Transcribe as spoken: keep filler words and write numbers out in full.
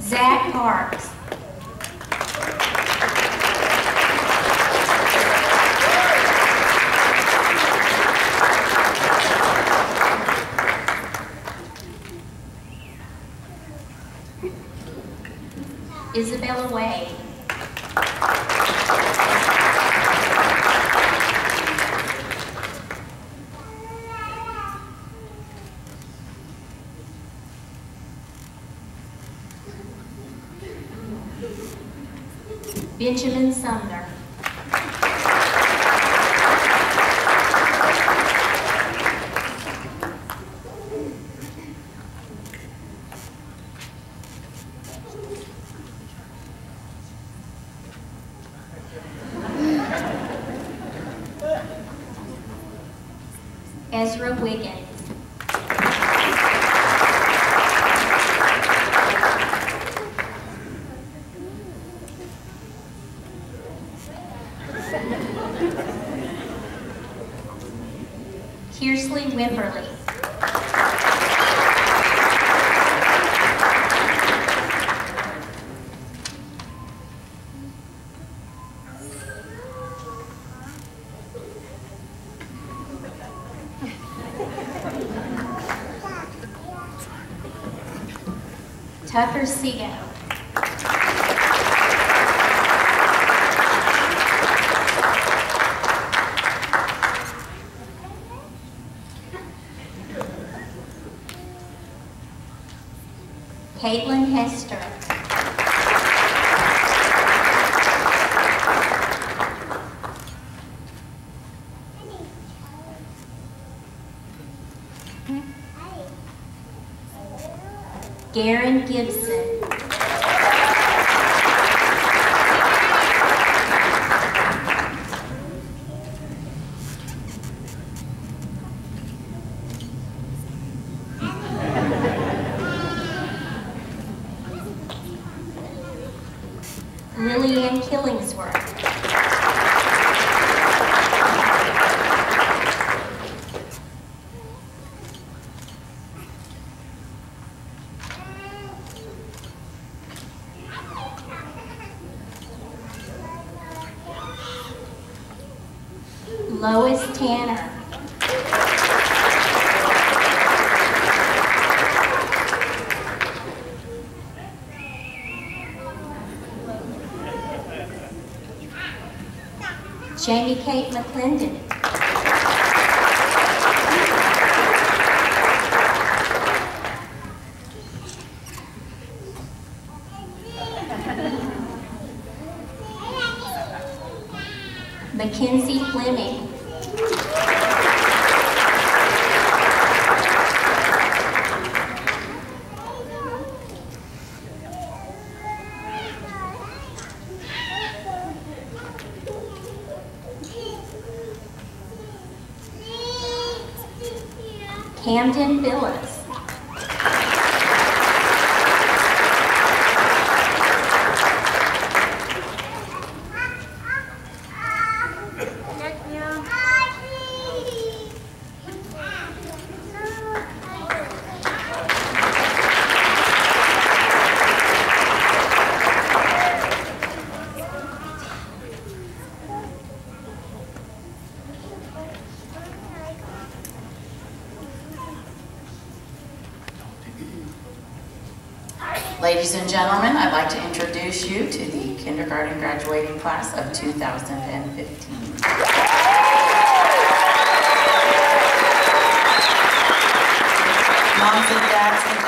Zach Parks. Isabella Wade. Benjamin Sumner. Ezra Wiggins. Kearsley Wimberly. Tucker Seago. Caitlin Hester. Garen Gibson. Lillian Killingsworth. Lois Tanner. Jaymi Kate McClendon. Mackenzie Fleming. Camden Phillips. Ladies and gentlemen, I'd like to introduce you to the kindergarten graduating class of two thousand fifteen. Moms and dads,